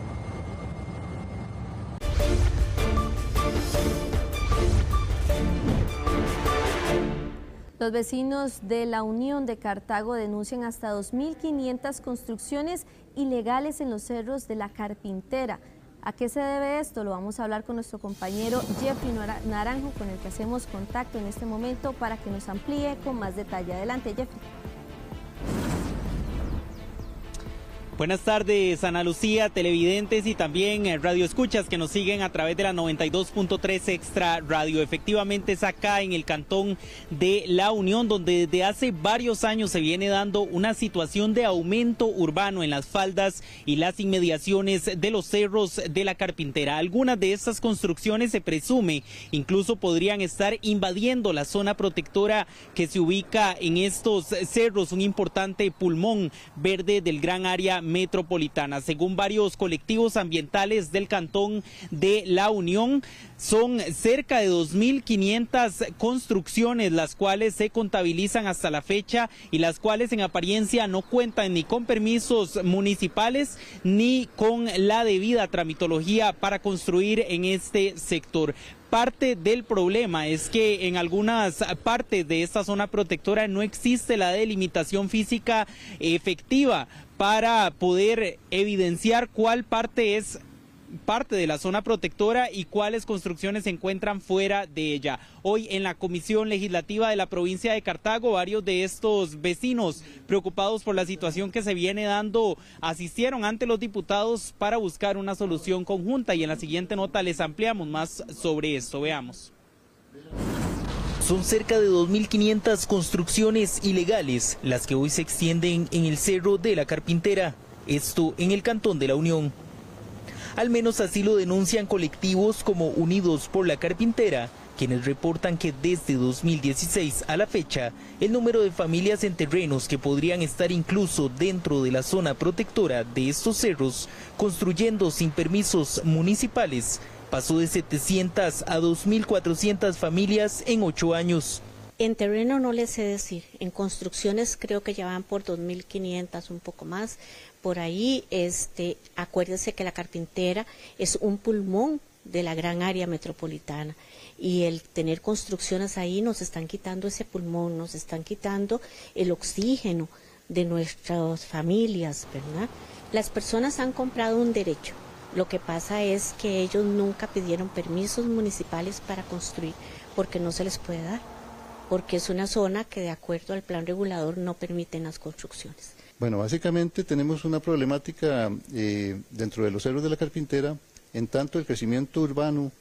Los vecinos de la Unión de Cartago denuncian hasta dos mil quinientas construcciones ilegales en los cerros de la Carpintera. ¿A qué se debe esto? Lo vamos a hablar con nuestro compañero Jeffrey Naranjo, con el que hacemos contacto en este momento para que nos amplíe con más detalle. Adelante, Jeffrey. Buenas tardes, Ana Lucía, televidentes y también radioescuchas que nos siguen a través de la noventa y dos punto tres Extra Radio. Efectivamente es acá en el cantón de La Unión, donde desde hace varios años se viene dando una situación de aumento urbano en las faldas y las inmediaciones de los cerros de la Carpintera. Algunas de estas construcciones se presume incluso podrían estar invadiendo la zona protectora que se ubica en estos cerros, un importante pulmón verde del gran área metropolitana. Según varios colectivos ambientales del cantón de La Unión, son cerca de dos mil quinientas construcciones las cuales se contabilizan hasta la fecha y las cuales en apariencia no cuentan ni con permisos municipales ni con la debida tramitología para construir en este sector. Parte del problema es que en algunas partes de esta zona protectora no existe la delimitación física efectiva para poder evidenciar cuál parte es parte de la zona protectora y cuáles construcciones se encuentran fuera de ella. Hoy en la Comisión Legislativa de la provincia de Cartago, varios de estos vecinos preocupados por la situación que se viene dando asistieron ante los diputados para buscar una solución conjunta, y en la siguiente nota les ampliamos más sobre esto. Veamos. Son cerca de dos mil quinientas construcciones ilegales las que hoy se extienden en el Cerro de la Carpintera, esto en el cantón de La Unión. Al menos así lo denuncian colectivos como Unidos por la Carpintera, quienes reportan que desde dos mil dieciséis a la fecha, el número de familias en terrenos que podrían estar incluso dentro de la zona protectora de estos cerros, construyendo sin permisos municipales, pasó de setecientas a dos mil cuatrocientas familias en ocho años. En terreno no les sé decir, en construcciones creo que ya van por dos mil quinientas, un poco más, por ahí. Este, acuérdense que la Carpintera es un pulmón de la gran área metropolitana y el tener construcciones ahí nos están quitando ese pulmón, nos están quitando el oxígeno de nuestras familias, ¿verdad? Las personas han comprado un derecho, lo que pasa es que ellos nunca pidieron permisos municipales para construir porque no se les puede dar, porque es una zona que de acuerdo al plan regulador no permiten las construcciones. Bueno, básicamente tenemos una problemática eh, dentro de los cerros de la Carpintera, en tanto el crecimiento urbano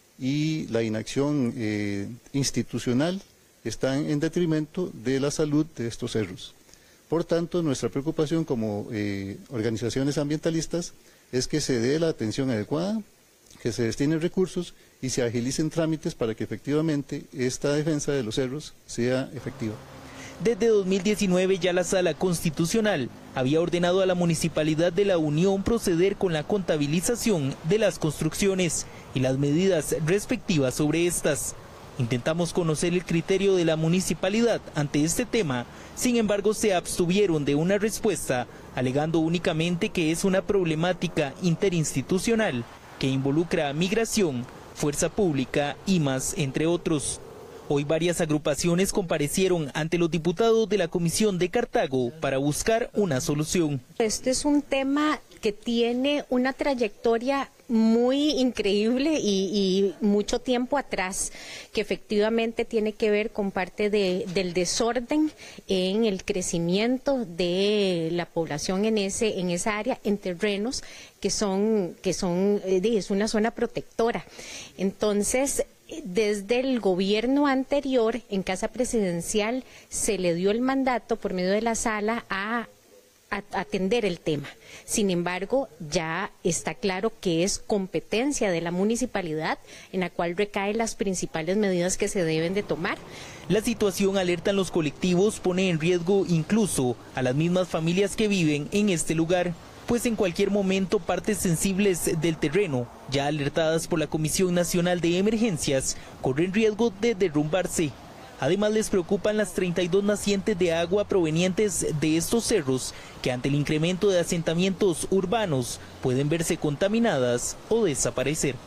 y la inacción eh, institucional están en detrimento de la salud de estos cerros. Por tanto, nuestra preocupación como eh, organizaciones ambientalistas es que se dé la atención adecuada, que se destinen recursos y se agilicen trámites para que efectivamente esta defensa de los cerros sea efectiva. Desde dos mil diecinueve ya la Sala Constitucional había ordenado a la Municipalidad de La Unión proceder con la contabilización de las construcciones y las medidas respectivas sobre estas. Intentamos conocer el criterio de la municipalidad ante este tema, sin embargo se abstuvieron de una respuesta, alegando únicamente que es una problemática interinstitucional que involucra a migración, fuerza pública y más, entre otros. Hoy varias agrupaciones comparecieron ante los diputados de la Comisión de Cartago para buscar una solución. Este es un tema que tiene una trayectoria muy increíble y, y mucho tiempo atrás, que efectivamente tiene que ver con parte de, del desorden en el crecimiento de la población en ese en esa área, en terrenos que son que son es una zona protectora. Entonces, desde el gobierno anterior, en Casa Presidencial, se le dio el mandato por medio de la sala a atender el tema. Sin embargo, ya está claro que es competencia de la municipalidad en la cual recaen las principales medidas que se deben de tomar. La situación, alertan los colectivos, pone en riesgo incluso a las mismas familias que viven en este lugar, pues en cualquier momento partes sensibles del terreno, ya alertadas por la Comisión Nacional de Emergencias, corren riesgo de derrumbarse. Además les preocupan las treinta y dos nacientes de agua provenientes de estos cerros que ante el incremento de asentamientos urbanos pueden verse contaminadas o desaparecer.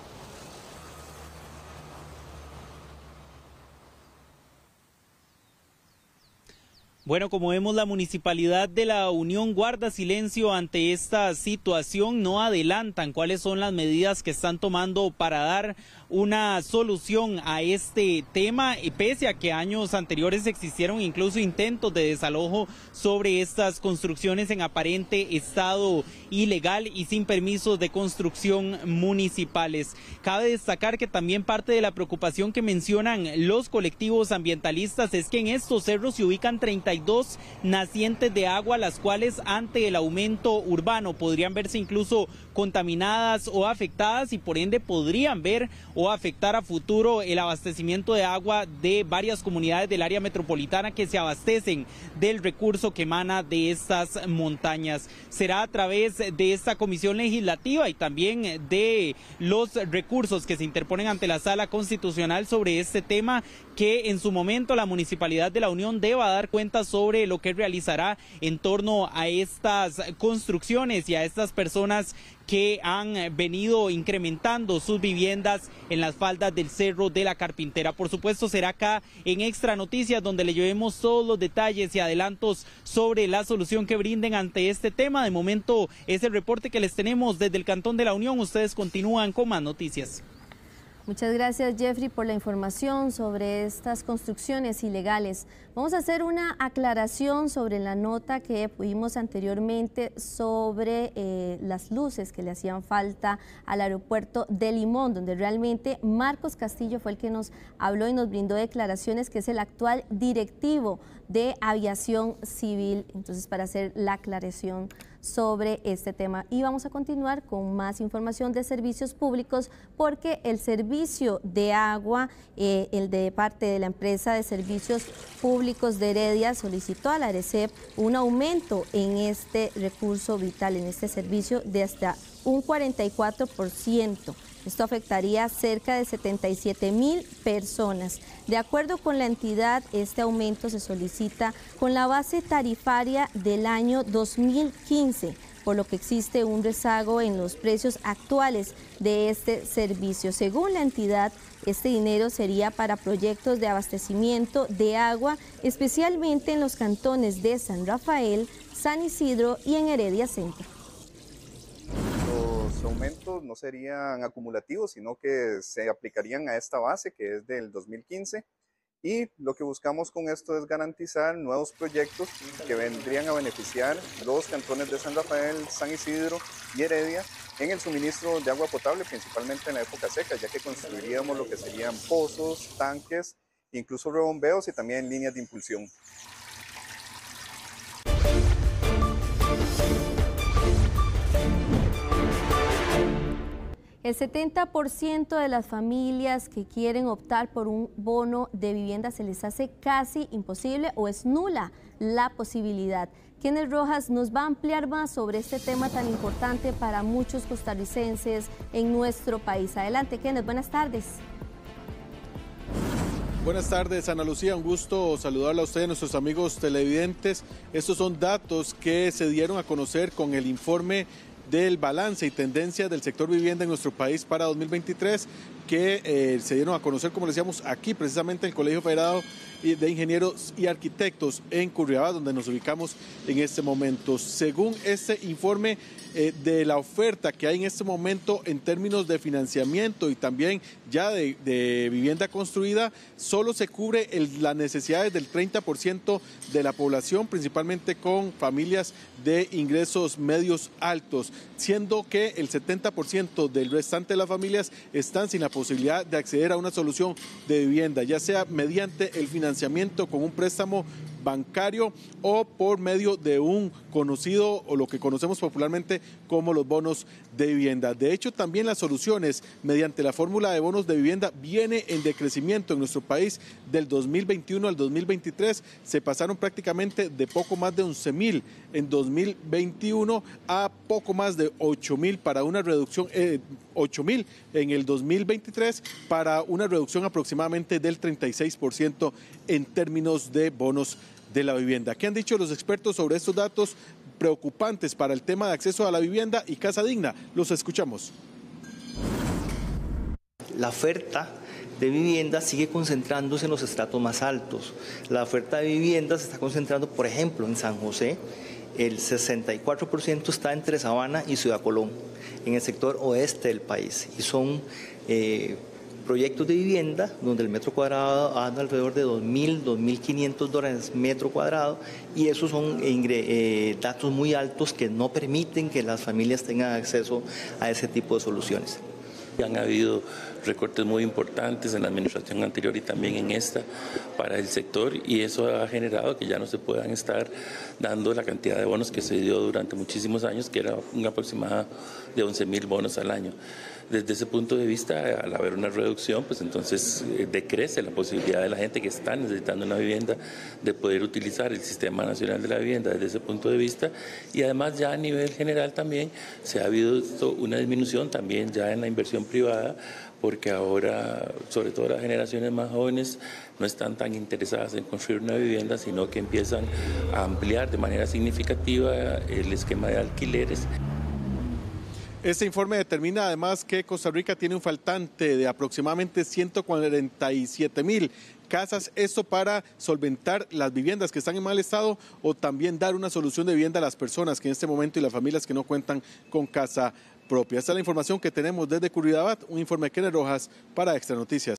Bueno, como vemos, la Municipalidad de La Unión guarda silencio ante esta situación, no adelantan cuáles son las medidas que están tomando para dar una solución a este tema, pese a que años anteriores existieron incluso intentos de desalojo sobre estas construcciones en aparente estado ilegal y sin permisos de construcción municipales. Cabe destacar que también parte de la preocupación que mencionan los colectivos ambientalistas es que en estos cerros se ubican treinta y dos nacientes de agua, las cuales ante el aumento urbano podrían verse incluso contaminadas o afectadas y por ende podrían ver o afectar a futuro el abastecimiento de agua de varias comunidades del área metropolitana que se abastecen del recurso que emana de estas montañas. Será a través de esta comisión legislativa y también de los recursos que se interponen ante la Sala Constitucional sobre este tema que en su momento la Municipalidad de La Unión deba dar cuenta sobre lo que realizará en torno a estas construcciones y a estas personas que han venido incrementando sus viviendas en las faldas del Cerro de la Carpintera. Por supuesto, será acá en Extra Noticias donde le llevemos todos los detalles y adelantos sobre la solución que brinden ante este tema. De momento es el reporte que les tenemos desde el Cantón de La Unión. Ustedes continúan con más noticias. Muchas gracias, Jeffrey, por la información sobre estas construcciones ilegales. Vamos a hacer una aclaración sobre la nota que vimos anteriormente sobre eh, las luces que le hacían falta al aeropuerto de Limón, donde realmente Marcos Castillo fue el que nos habló y nos brindó declaraciones, que es el actual directivo de Aviación Civil. Entonces, para hacer la aclaración sobre este tema. Y vamos a continuar con más información de servicios públicos, porque el servicio de agua, eh, el de parte de la empresa de servicios públicos de Heredia, solicitó a la ARECEP un aumento en este recurso vital, en este servicio, de hasta un cuarenta y cuatro por ciento. Esto afectaría a cerca de setenta y siete mil personas. De acuerdo con la entidad, este aumento se solicita con la base tarifaria del año dos mil quince, por lo que existe un rezago en los precios actuales de este servicio. Según la entidad, este dinero sería para proyectos de abastecimiento de agua, especialmente en los cantones de San Rafael, San Isidro y en Heredia Centro. Los aumentos no serían acumulativos, sino que se aplicarían a esta base que es del dos mil quince. Y lo que buscamos con esto es garantizar nuevos proyectos que vendrían a beneficiar los cantones de San Rafael, San Isidro y Heredia en el suministro de agua potable, principalmente en la época seca, ya que construiríamos lo que serían pozos, tanques, incluso rebombeos y también líneas de impulsión. El setenta por ciento de las familias que quieren optar por un bono de vivienda se les hace casi imposible o es nula la posibilidad. Kenneth Rojas nos va a ampliar más sobre este tema tan importante para muchos costarricenses en nuestro país. Adelante, Kenneth, buenas tardes. Buenas tardes, Ana Lucía, un gusto saludarla a usted y a nuestros amigos televidentes. Estos son datos que se dieron a conocer con el informe del balance y tendencia del sector vivienda en nuestro país para dos mil veintitrés, que eh, se dieron a conocer, como decíamos, aquí precisamente en el Colegio Federado de Ingenieros y Arquitectos en Curridabat, donde nos ubicamos en este momento. Según este informe eh, de la oferta que hay en este momento en términos de financiamiento y también ya de, de vivienda construida, solo se cubre el, las necesidades del treinta por ciento de la población, principalmente con familias de ingresos medios altos, siendo que el setenta por ciento del restante de las familias están sin la posibilidad de acceder a una solución de vivienda, ya sea mediante el financiamiento con un préstamo bancario o por medio de un conocido o lo que conocemos popularmente como los bonos de vivienda. De hecho, también las soluciones mediante la fórmula de bonos de vivienda viene en decrecimiento en nuestro país del dos mil veintiuno al dos mil veintitrés. Se pasaron prácticamente de poco más de once mil en dos mil veintiuno a poco más de ocho mil para una reducción, eh, ocho mil en el dos mil veintitrés para una reducción aproximadamente del treinta y seis por ciento en términos de bonos de la vivienda. ¿Qué han dicho los expertos sobre estos datos preocupantes para el tema de acceso a la vivienda y casa digna? Los escuchamos. La oferta de vivienda sigue concentrándose en los estratos más altos. La oferta de vivienda se está concentrando, por ejemplo, en San José. El sesenta y cuatro por ciento está entre Sabana y Ciudad Colón, en el sector oeste del país. Y son eh, proyectos de vivienda donde el metro cuadrado anda alrededor de dos mil, dos mil quinientos dólares metro cuadrado, y esos son eh, datos muy altos que no permiten que las familias tengan acceso a ese tipo de soluciones. Han habido recortes muy importantes en la administración anterior y también en esta para el sector, y eso ha generado que ya no se puedan estar dando la cantidad de bonos que se dio durante muchísimos años, que era un aproximado de once mil bonos al año. Desde ese punto de vista, al haber una reducción, pues entonces eh, decrece la posibilidad de la gente que está necesitando una vivienda de poder utilizar el Sistema Nacional de la Vivienda desde ese punto de vista, y además ya a nivel general también se ha habido una disminución también ya en la inversión privada, porque ahora, sobre todo las generaciones más jóvenes, no están tan interesadas en construir una vivienda, sino que empiezan a ampliar de manera significativa el esquema de alquileres. Este informe determina además que Costa Rica tiene un faltante de aproximadamente ciento cuarenta y siete mil casas, esto para solventar las viviendas que están en mal estado o también dar una solución de vivienda a las personas que en este momento y las familias que no cuentan con casa propia. Esta es la información que tenemos desde Curridabat, un informe de Kenneth Rojas para Extra Noticias.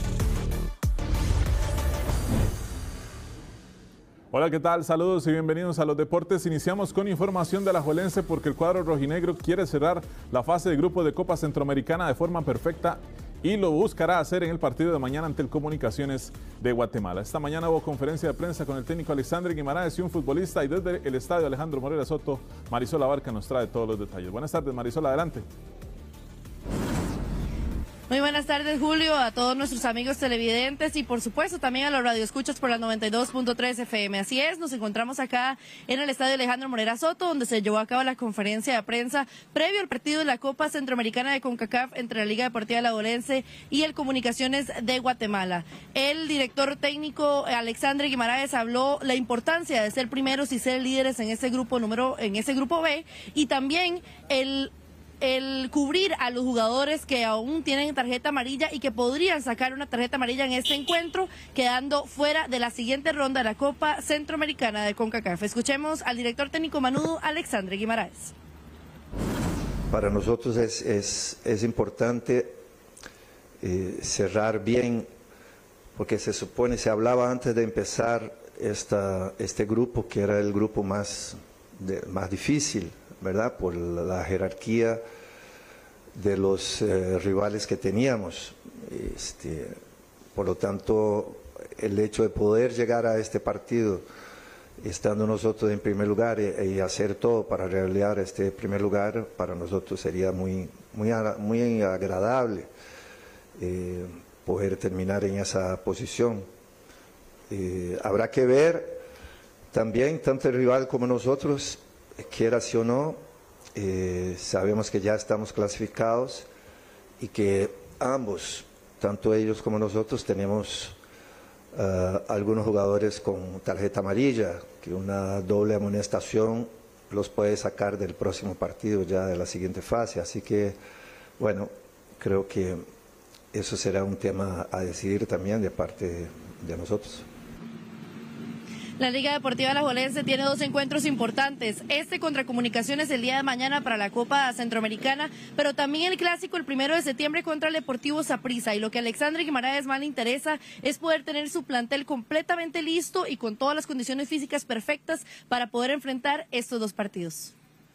Hola, ¿qué tal? Saludos y bienvenidos a los deportes. Iniciamos con información de Alajuelense porque el cuadro rojinegro quiere cerrar la fase de grupo de Copa Centroamericana de forma perfecta y lo buscará hacer en el partido de mañana ante el Comunicaciones de Guatemala. Esta mañana hubo conferencia de prensa con el técnico Alexandre Guimaraes y un futbolista, y desde el estadio Alejandro Morera Soto, Marisol Abarca nos trae todos los detalles. Buenas tardes, Marisol, adelante. Muy buenas tardes, Julio, a todos nuestros amigos televidentes y por supuesto también a los radioescuchas por la noventa y dos punto tres F M. Así es, nos encontramos acá en el estadio Alejandro Morera Soto, donde se llevó a cabo la conferencia de prensa previo al partido de la Copa Centroamericana de CONCACAF entre la Liga Deportiva Alajuelense y el Comunicaciones de Guatemala. El director técnico Alexandre Guimaraes habló la importancia de ser primeros y ser líderes en ese grupo número, en ese grupo B, y también el el cubrir a los jugadores que aún tienen tarjeta amarilla y que podrían sacar una tarjeta amarilla en este encuentro, quedando fuera de la siguiente ronda de la Copa Centroamericana de CONCACAF. Escuchemos al director técnico manudo, Alexandre Guimaraes. Para nosotros es, es, es importante eh, cerrar bien, porque se supone, se hablaba antes de empezar esta, este grupo, que era el grupo más, de, más difícil, ¿verdad? Por la jerarquía de los eh, rivales que teníamos. Este, por lo tanto, el hecho de poder llegar a este partido, estando nosotros en primer lugar y, y hacer todo para realizar este primer lugar, para nosotros sería muy, muy, muy agradable eh, poder terminar en esa posición. Eh, habrá que ver también, tanto el rival como nosotros, quiera sí o no, eh, sabemos que ya estamos clasificados y que ambos, tanto ellos como nosotros, tenemos uh, algunos jugadores con tarjeta amarilla, que una doble amonestación los puede sacar del próximo partido, ya de la siguiente fase. Así que, bueno, creo que eso será un tema a decidir también de parte de, de nosotros. La Liga Deportiva Alajuelense tiene dos encuentros importantes, este contra Comunicaciones el día de mañana para la Copa Centroamericana, pero también el clásico el primero de septiembre contra el Deportivo Saprissa, y lo que a Alexandre Guimaraes más le interesa es poder tener su plantel completamente listo y con todas las condiciones físicas perfectas para poder enfrentar estos dos partidos.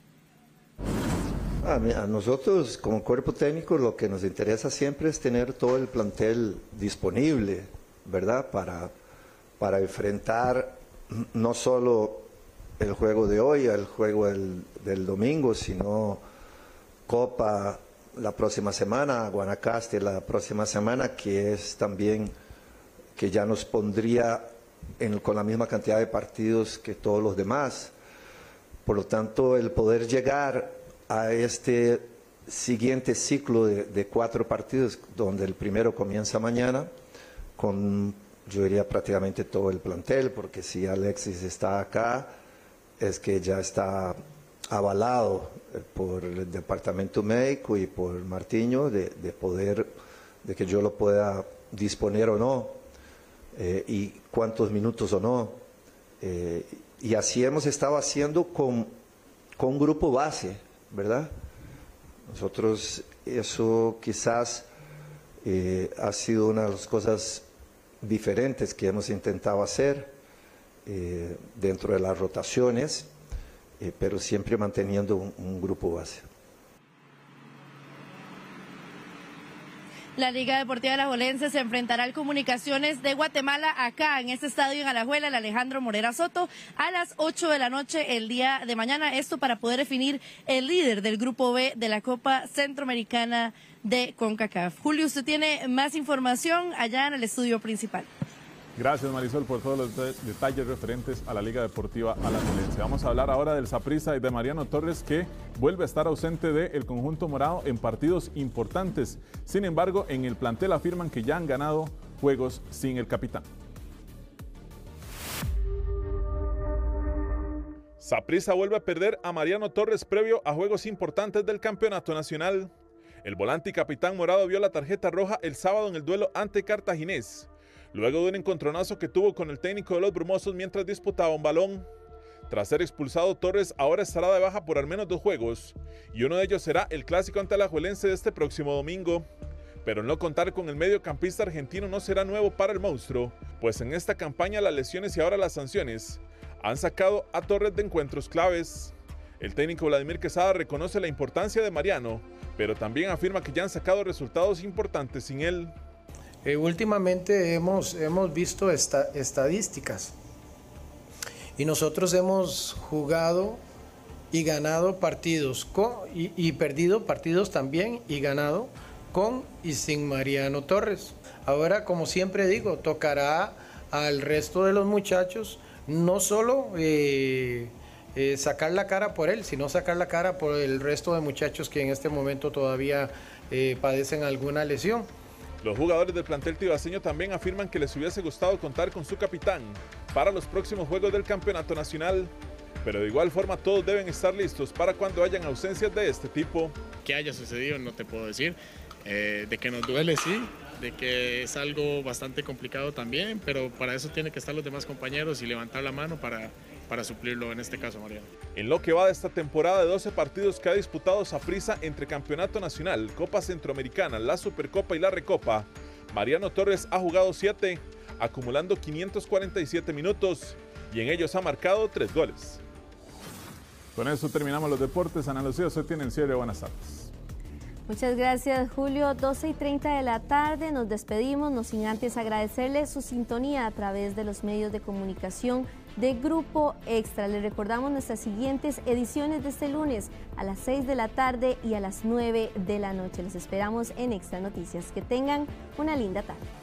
A nosotros como cuerpo técnico lo que nos interesa siempre es tener todo el plantel disponible, ¿verdad? Para, para enfrentar no solo el juego de hoy, el juego del, del domingo, sino Copa la próxima semana, Guanacaste la próxima semana, que es también que ya nos pondría en, con la misma cantidad de partidos que todos los demás. Por lo tanto, el poder llegar a este siguiente ciclo de, de cuatro partidos, donde el primero comienza mañana, con yo diría prácticamente todo el plantel, porque si Alexis está acá, es que ya está avalado por el departamento médico y por Martiño de, de poder, de que yo lo pueda disponer o no, eh, y cuántos minutos o no. Eh, y así hemos estado haciendo con, con un grupo base, ¿verdad? Nosotros, eso quizás eh, ha sido una de las cosas diferentes que hemos intentado hacer eh, dentro de las rotaciones, eh, pero siempre manteniendo un, un grupo base. La Liga Deportiva Alajuelense se enfrentará al Comunicaciones de Guatemala acá en este estadio en Alajuela, el Alejandro Morera Soto, a las ocho de la noche el día de mañana. Esto para poder definir el líder del grupo B de la Copa Centroamericana de CONCACAF. Julio, usted tiene más información allá en el estudio principal. Gracias, Marisol, por todos los de detalles referentes a la Liga Deportiva Alajuelense. Vamos a hablar ahora del Saprissa y de Mariano Torres, que vuelve a estar ausente del conjunto morado en partidos importantes. Sin embargo, en el plantel afirman que ya han ganado juegos sin el capitán. Saprissa vuelve a perder a Mariano Torres previo a juegos importantes del campeonato nacional. El volante y capitán morado vio la tarjeta roja el sábado en el duelo ante Cartaginés, luego de un encontronazo que tuvo con el técnico de los Brumosos mientras disputaba un balón. Tras ser expulsado, Torres ahora estará de baja por al menos dos juegos, y uno de ellos será el clásico ante Alajuelense de este próximo domingo. Pero el no contar con el mediocampista argentino no será nuevo para el monstruo, pues en esta campaña las lesiones y ahora las sanciones han sacado a Torres de encuentros claves. El técnico Vladimir Quesada reconoce la importancia de Mariano, pero también afirma que ya han sacado resultados importantes sin él. Eh, últimamente hemos, hemos visto esta, estadísticas y nosotros hemos jugado y ganado partidos con, y, y perdido partidos también y ganado con y sin Mariano Torres. Ahora, como siempre digo, tocará al resto de los muchachos no solo eh, eh, sacar la cara por él, sino sacar la cara por el resto de muchachos que en este momento todavía eh, padecen alguna lesión. Los jugadores del plantel tibaseño también afirman que les hubiese gustado contar con su capitán para los próximos juegos del campeonato nacional, pero de igual forma todos deben estar listos para cuando hayan ausencias de este tipo. ¿Qué haya sucedido? No te puedo decir. Eh, de que nos duele, sí, de que es algo bastante complicado también, pero para eso tienen que estar los demás compañeros y levantar la mano para, para suplirlo, en este caso, Mariano. En lo que va de esta temporada de doce partidos que ha disputado Saprissa entre Campeonato Nacional, Copa Centroamericana, la Supercopa y la Recopa, Mariano Torres ha jugado siete, acumulando quinientos cuarenta y siete minutos y en ellos ha marcado tres goles. Con eso terminamos los deportes. Ana Lucía, usted tiene el cierre. Buenas tardes. Muchas gracias, Julio. doce y treinta de la tarde, nos despedimos, no sin antes agradecerle su sintonía a través de los medios de comunicación de Grupo Extra. Les recordamos nuestras siguientes ediciones de este lunes a las seis de la tarde y a las nueve de la noche. Les esperamos en Extra Noticias. Que tengan una linda tarde.